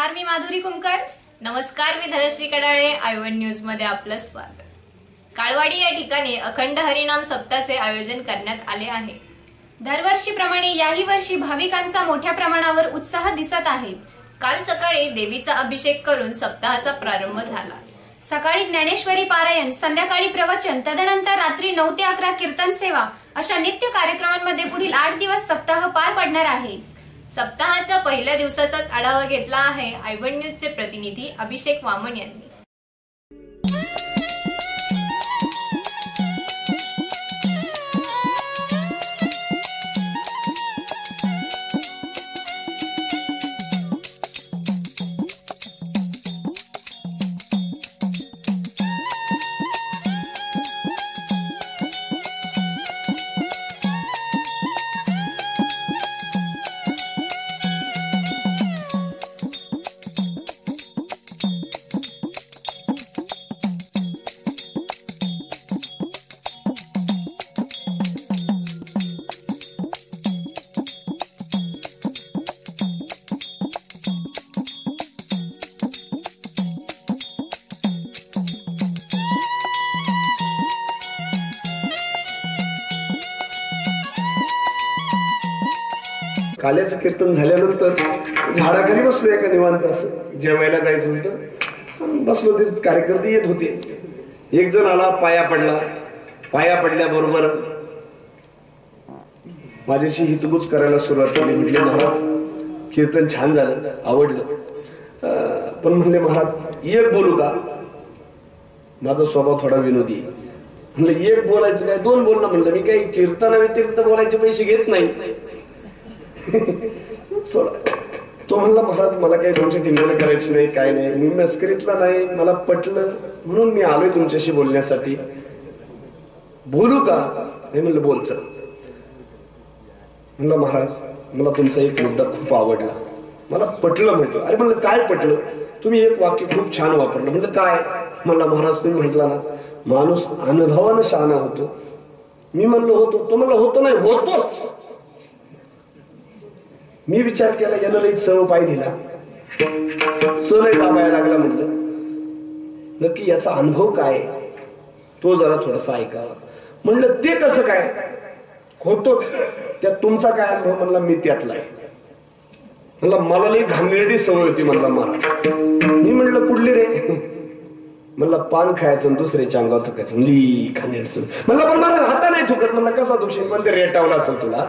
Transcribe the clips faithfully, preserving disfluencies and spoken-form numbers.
नमस्कार, मी माधुरी कुमकर. नमस्कार, मी Dhanashri Kadale. I one news मध्ये आपलं स्वागत. काळवाडी या ठिकाणी अखंड हरिनाम सप्ताहाचे आयोजन करण्यात आले आहे. दरवर्षीप्रमाणे याही वर्षी भाविकांचा मोठ्या प्रमाणावर उत्साह दिसत आहे. काल सकाळी देवीचा अभिषेक करून सप्ताहाचा प्रारंभ झाला. सकाळी ज्ञानेश्वरी पारायण, संध्याकाळी प्रवचन, तदनंतर रात्री नऊ ते अकरा कीर्तन सेवा अशा नित्य कार्यक्रमांमध्ये पुढील आठ दिवस सप्ताह पार पडणार आहे. सप्ताहाच्या पहिल्या दिवसाचाच आढावा घेतला आहे आय वन न्यूजचे प्रतिनिधी अभिषेक वामन यांनी. काल्याचं कीर्तन झाल्यानंतर झाडाखाली बसलो एका निवांत असं जेवायला जायचं होतं. बसलो, ते कार्यकर्ते येत होते. एक जण आला, पाया पडला. पाया पडल्याबरोबर माझ्याशी हितगुज करायला सुरुवात केली. म्हटले, महाराज कीर्तन छान झालं, आवडलं, पण म्हणले महाराज एक बोलू का? माझा स्वभाव थोडा विनोदी. म्हणलं एक बोलायचं काय, दोन बोलणं. म्हणलं मी काही कीर्तना व्यतिरिक्त बोलायचे पैसे घेत नाही. तो म्हणला, महाराज मला काही तुमच्या टिंगल करायची नाही, काय नाही, मी मस्करीतला नाही, मला पटलं म्हणून मी आलोय तुमच्याशी बोलण्यासाठी. बोलू का? नाही म्हणलं बोल चल. म्हणलं महाराज मला तुमचा एक मुद्दा खूप आवडला, मला पटलं. म्हटलं अरे म्हणलं काय पटलं? तुम्ही एक वाक्य खूप छान वापरलं. म्हणलं काय? म्हणला महाराज तुम्ही म्हटला ना माणूस अनुभवानं शहाणा होतो. मी म्हणलो होतो. तो म्हणला होतो नाही, होतोच. मी विचार केला, यानं लई चव पाय दिला, सलय दाबायला लागला. म्हणलं नक्की याचा अनुभव काय, तो जरा थोडासा ऐकावा. म्हणलं ते कसं काय? होतोच. त्यात तुमचा काय अनुभव? म्हणला मी त्यातला आहे. म्हणला मला लई घाणेरडी सवय होती. म्हणला महाराज. मी म्हणलं कुठली रे? म्हणला पान खायचं दुसऱ्याच्या अंगावर थुकायचं. म्हणली घाणेरड सवय. म्हणलं पण मला हाता नाही थुकत. म्हणला कसा दुखशील? पण ते रेटावला असेल तुला,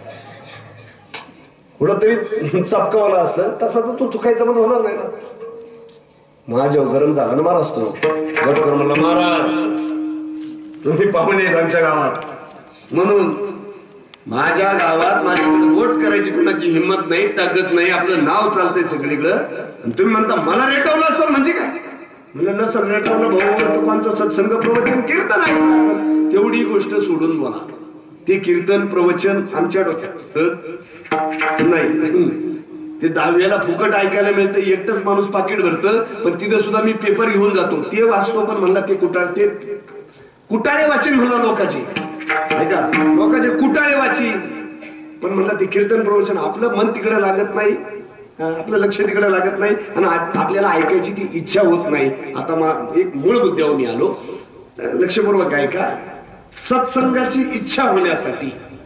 कुठंतरी चपकावला असेल, तसा तर तू चुकायचं पण होणार नाही ना. माझ्या गरम झाला ना महाराज. तो गटकर म्हणला महाराज तुम्ही पाहुणे आहेत आमच्या गावात, म्हणून माझ्या गावात माझ्याकडे वोट करायची कुणाची हिंमत नाही, ताकद नाही, आपलं नाव चालतंय सगळीकडं, आणि तुम्ही म्हणता मला रेटवलं असेल म्हणजे काय? म्हणलं नसेल रेटवलं भाऊ, तुमचं सत्संग प्रवचन कीर्तन आहे, तेवढी गोष्ट सोडून बोला. ते कीर्तन प्रवचन आमच्या डोक्यात सत नाही. ते दहाव्याला फुकट ऐकायला मिळतं, एकटच माणूस पाकिट भरतं, पण तिथं सुद्धा मी पेपर घेऊन जातो, ते वाचतो. पण म्हणला ते कुटाळ, ते कुटाळे वाचीन म्हणला लोकांची, ऐका लोकांचे कुटाळे वाचीन. पण म्हणला ते कीर्तन प्रवचन आपलं मन तिकडे लागत नाही, आपलं लक्ष तिकडे लागत नाही, आणि आपल्याला ऐकायची ती इच्छा होत नाही. आता एक मूळ मुद्द्यावर मी आलो, लक्षपूर्वक ऐका. सत्संगाची इच्छा होण्यासाठी,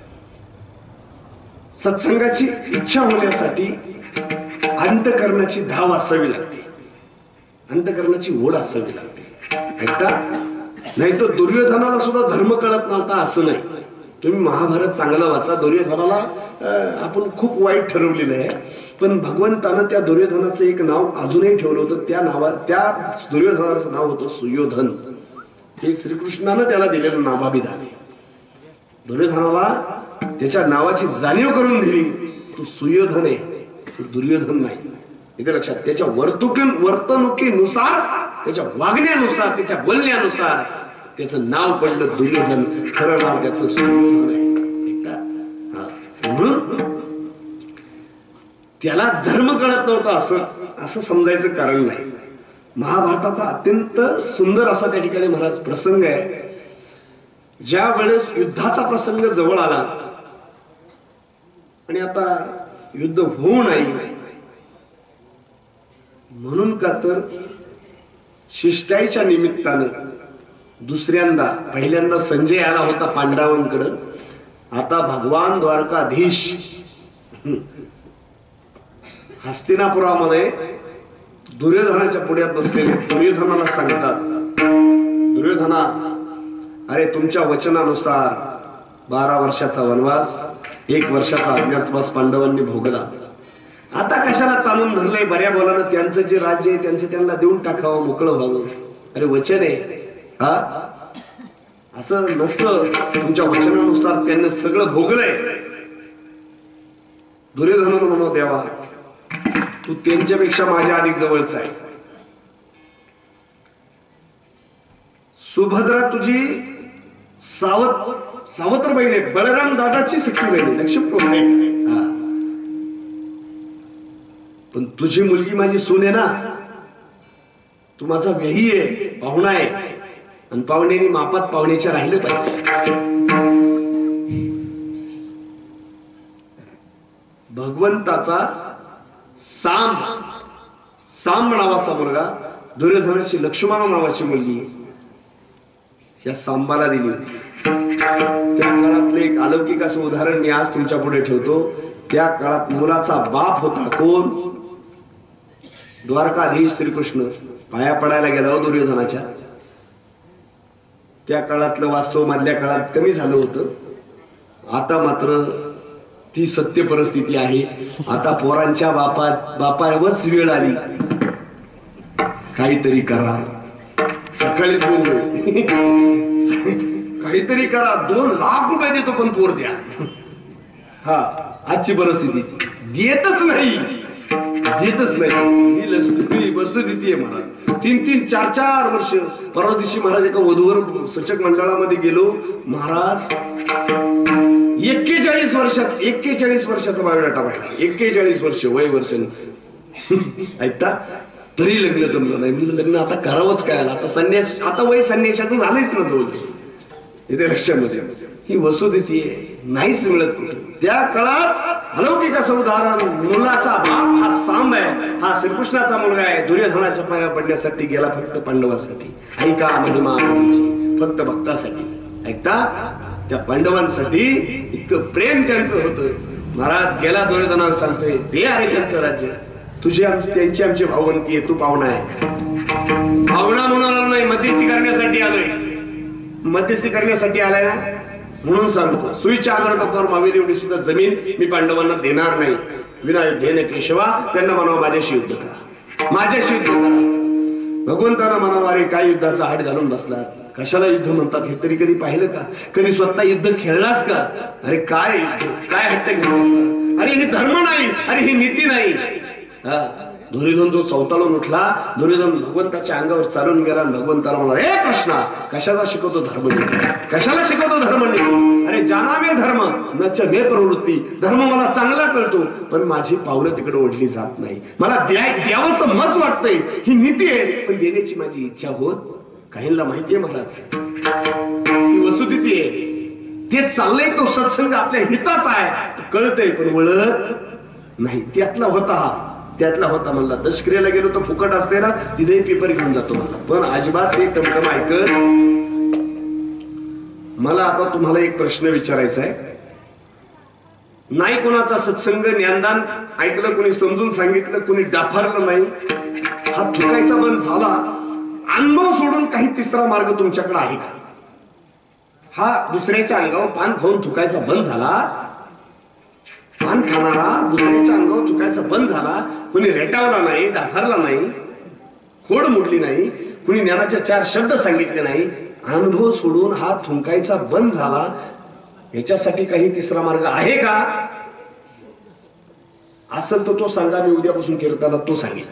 सत्संगाची इच्छा होण्यासाठी अंतकरणाची धाव असावी लागते, अंतकरणाची ओढ असावी लागते. ऐकता? नाही तर दुर्योधनाला सुद्धा धर्म कळत नव्हता असं नाही. तुम्ही महाभारत चांगला वाचा. दुर्योधनाला आपण खूप वाईट ठरवलेलं आहे, पण भगवंतानं त्या दुर्योधनाचं एक नाव अजूनही ठेवलं होतं. त्या नावा त्या दुर्योधनाचं नाव होतं सुयोधन. हे श्रीकृष्णानं त्याला दिलेलं नामाभिधान आहे. दुर्योधनाला त्याच्या नावाची जाणीव करून दिली, तू सुयोधन आहे, तू दुर्योधन नाही. इथे लक्षात. त्याच्या वर्तुकी वर्तणुकीनुसार, त्याच्या वागण्यानुसार, त्याच्या बोलण्यानुसार त्याचं नाव पडलं दुर्योधन. खरं नाव त्याचं सुयोधन आहे. म्हणून त्याला धर्म कळत नव्हता असं असं समजायचं कारण नाही. महाभारताचा अत्यंत सुंदर असा त्या ठिकाणी महाराज प्रसंग आहे. ज्या वेळेस युद्धाचा प्रसंग जवळ आला आणि आता युद्ध होऊ नाही, म्हणून का तर शिष्टाईच्या निमित्तानं दुसऱ्यांदा पहिल्यांदा संजय आला होता पांडवांकडं, आता भगवान द्वारकाधीश हस्तिनापुरामध्ये दुर्योधनाच्या पुढ्यात बसलेले दुर्योधनाला सांगतात, दुर्योधना, अरे तुमच्या वचनानुसार बारा वर्षाचा वनवास, एक वर्षाचा अज्ञातवास पांडवांनी भोगला. आता कशाला ताणून धरलंय? बऱ्या बोलानं त्यांचं जे राज्य आहे त्यांचं त्यांना देऊन टाकावं, मोकळं व्हावं. अरे वचन आहे हा, असं नसतं. तुमच्या वचनानुसार त्यांनी सगळं भोगलंय. दुर्योधनानं म्हणू, देवा तू त्यांच्यापेक्षा माझ्या अधिक जवळचा आहे. सुभद्रा तुझी सावत सावत्र बहीण आहे, बळराम दादाची सख्खी बहीण आहे, लक्ष आहे. पण तुझी मुलगी माझी सून आहे ना, तू माझा व्यही आहे, पाहुणा आहे, आणि पाहुण्यानी मापात पाहुण्याच्या राहिलं पाहिजे. भगवंताचा साम साम नावाचा मुलगा, दुर्योधनाची लक्ष्मण नावाची मुलगी या सांबाला दिली. त्या काळातलं एक अलौकिक असं उदाहरण मी आज तुमच्या पुढे ठेवतो. त्या काळात मुलाचा बाप होता कोण? द्वारकाधीश श्रीकृष्ण. पाया पडायला गेला हो दुर्योधनाच्या. त्या काळातलं वास्तव मधल्या काळात कमी झालं होतं. आता मात्र ती सत्य परिस्थिती आहे. आता पोरांच्या बापात बापावरच वेळ आली. काहीतरी करा. सकाळी काहीतरी करा, दोन लाख रुपये देतो पण पोर द्या. हा आजची परिस्थिती. देतच नाही, देतच नाही. ही वस्तुस्थिती आहे. मला तीन तीन चार चार वर्ष. परवा दिवशी महाराज एका वधूवर सूचक मंडळामध्ये गेलो. महाराज एक्केचाळीस वर्षात एक्केचाळीस वर्षाचा बायोडाटा पाहिजे. एक्केचाळीस वर्ष वय वर्ष ऐकता तरी लग्न जमलं नाही. म्हणजे लग्न आता करावंच काय? आता संन्यास, आता वय संन्यासाचं झालंच ना जवळ. इथे लक्षामध्ये ही वस्तुस्थिती आहे. नाहीच मिळत कुठे. त्या काळात अलौकिक असं उदाहरण, मुलाचा बाप हा सांब आहे, हा श्रीकृष्णाचा मुलगा आहे. दुर्योधनाच्या पाया पडण्यासाठी गेला फक्त पांडवांसाठी. ऐका महिमा फक्त भक्तासाठी. ऐकता त्या पांडवांसाठी इतकं प्रेम त्यांचं होतं. महाराज गेला दुर्योधनाला सांगतोय, ते आहे त्यांचं राज्य. तुझी त्यांची आमची भावंती आहे, तू पाहुणा आहे. पाहुणा म्हणून नाही, मध्यस्थी करण्यासाठी आलोय. मध्यस्थी करण्यासाठी आलाय ना, म्हणून सांगतो, सुईच्या आदर टोकावर मावेली एवढी सुद्धा जमीन मी पांडवांना देणार नाही. विनायक धेन केशवा, त्यांना म्हणावं माझ्याशी युद्ध करा, माझ्याशी युद्ध करा. भगवंतांना म्हणावं, अरे काय युद्धाचा हाड घालून बसला, कशाला युद्ध म्हणतात हे तरी कधी पाहिलं का? कधी स्वतः युद्ध खेळलास का? अरे काय काय हट्ट घेऊन बसला? अरे ही धर्म नाही, अरे ही नीती नाही. दुर्योधन जो चौताळून उठला, दुर्योधन भगवंताच्या अंगावर चालून गेला. भगवंताला म्हणा, हे कृष्णा कशाला शिकवतो धर्म? कशाला शिकवतो धर्म? अरे जानावे धर्म नच मे प्रवृत्ती. धर्म मला चांगला कळतो, पण माझी पावलं तिकडे ओढली जात नाही. मला द्यावंसं मस्त वाटतंय, ही नीती आहे, पण देण्याची माझी इच्छा होत. काहींना माहितीये महाराज, ही वस्तुस्थिती आहे. ते चाललंय तो सत्संग आपल्या हिताचा आहे, कळतंय, पण वळत नाही. त्यातला होता हा त्यातला होता म्हणला. दशक्रियेला गेलो तर फुकट असते ना, तिथे पेपर घेऊन जातो मला. पण अजिबात ते टमटम ऐकत. मला आता तुम्हाला एक प्रश्न विचारायचा आहे. नाही कोणाचा सत्संग ज्ञानदान ऐकलं, कोणी समजून सांगितलं, कोणी डाफारलं नाही. हा थुकायचा बंद झाला. अनुभव सोडून काही तिसरा मार्ग तुमच्याकडे आहे का? हा दुसऱ्याच्या अंगावर पान खाऊन थुकायचा बंद झाला. पान खाणारा दुसऱ्याच्या अंगावर थुकायचा बंद झाला. कुणी रेटावला नाही, डाफारला नाही, खोड मोडली नाही, कुणी ज्ञानाच्या चार शब्द सांगितले नाही. अनुभव सोडून हा थुंकायचा बंद झाला. याच्यासाठी काही तिसरा मार्ग आहे का? असेल तर तो सांगा. मी उद्यापासून कीर्तनात तो सांगेल.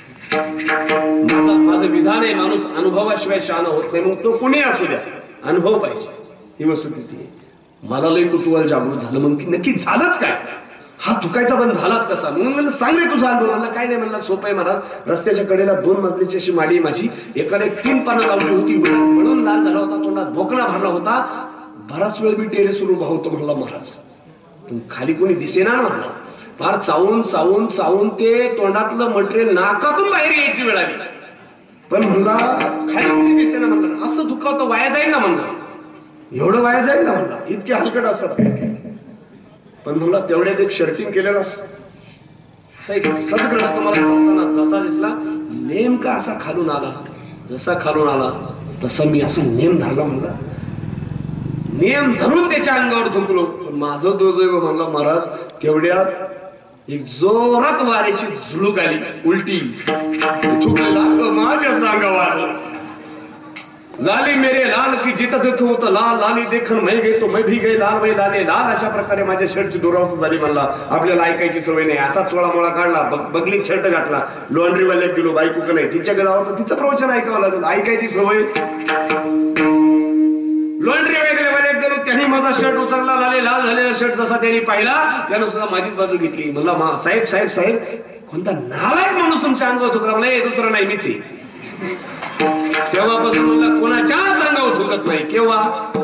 माझं विधान आहे, माणूस अनुभवाशिवाय शहाणा होत नाही. मग तो कुणी असू द्या, अनुभव पाहिजे. ही वस्तुस्थिती आहे. मला लई कुतूहल जागृत झालं. मग नक्की झालंच काय? हा थुकायचा बंद झालाच कसा? म्हणून म्हणलं सांग रे तुझा अनुभव. म्हणलं काय नाही. म्हणला सोपं आहे महाराज. रस्त्याच्या कडेला दोन मजलीची अशी माडी माझी, एकाला एक तीन पानं लावली होती, म्हणून लाल झाला होता, तोंडात भोकणा भरला होता. बराच वेळ मी टेरेसवर उभा होतो. म्हणला महाराज पण खाली कोणी दिसेना म्हणला. फार चावून चावून चावून ते तोंडातलं मटेरियल नाकातून बाहेर यायची वेळ आली. पण म्हणला खाली कुणी दिसे ना म्हणलं, असं दुखावतं वाया जाईल ना म्हणलं, एवढं वाया जाईल ना म्हणला, इतके हलकट असतात. पण म्हणला तेवढ्यात एक शर्टिंग केलेला एक सदग्रस्त मला जाताना जाता दिसला. नेमका असा खालून आला, जसा खालून आला तसा मी असं नेम धरला म्हणला, नेम धरून त्याच्या अंगावर थुंकलो. पण माझं दुर्दैव म्हणला महाराज, तेवढ्यात एक जोरात वाऱ्याची झुळूक आली, उलटी थुकलेला माझ्या अंगावर. लाली मेरे लाल की जिथं देखो होतं लाल, लाली देखन मैं गई तो मैं भी गई लाल, वै लाले लाल. अशा प्रकारे माझ्या शर्टची दुरावस्था झाली म्हणला. आपल्याला ऐकायची सवय नाही, असा चोळा मोळा काढला, बगली शर्ट घातला, लॉन्ड्री वाल्यात गेलो, बायको का नाही तिच्या गावात तिचं प्रवचन ऐकावं लागलं, ऐकायची सवय. लॉन्ड्री वगैरे वाल्यात गेलो, त्यांनी माझा शर्ट उचलला, लाले लाल झालेला शर्ट जसा त्यांनी पाहिला, त्यानं सुद्धा माझीच बाजू घेतली. म्हणला मा साहेब साहेब साहेब कोणता नालायक माणूस तुमच्या अंगावर थुकला. नाही दुसरं नाही मीच आहे. तेव्हापासून म्हणला कोणाच्याच अंगावर थुकत नाही. केव्हा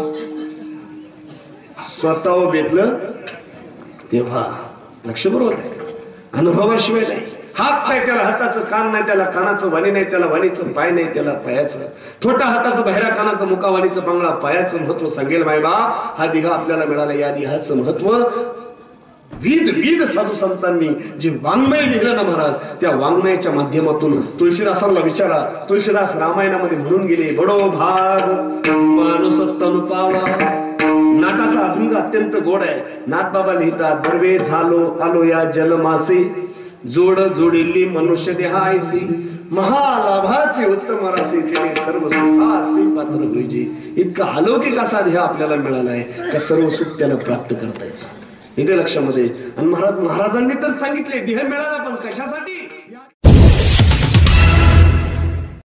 स्वतः भेटलं तेव्हा. लक्ष बरोबर आहे, अनुभवाशिवाय नाही. हात नाही त्याला हाताचं, कान नाही त्याला कानाचं, वाणी नाही त्याला वाणीचं, पाय नाही त्याला पायाचं, छोटा हाताचं बहिरा कानाचं, मुका वाणीचं, बांगडा पायाचं महत्व सांगेल मायबाप. हा दिहा आपल्याला मिळाला, या दिहाचं महत्व विध विध साधू संतांनी जे वाङ्मय लिहिलं ना महाराज, त्या वाङ्मयाच्या माध्यमातून तुळशीदासांना विचारा. तुळशीदास रामायणामध्ये म्हणून गेले, बडो भाग माणूस तनु पावा. नाटाचा अभंग अत्यंत गोड आहे. नाथबाबा लिहितात, बर्वे झालो आलो या जलमासे, जोड जोडिली मनुष्य देहायसी, महालाभाचे उत्तम रासे, तिने सर्व सुखासी पात्र होईजे. इतका अलौकिक असा ध्येय आपल्याला मिळाला आहे, त्या सर्व सुख त्याला प्राप्त करता येतात. इथे लक्षामध्ये. आणि महाराज महाराजांनी तर सांगितले ध्येय मिळाला, पण कशासाठी?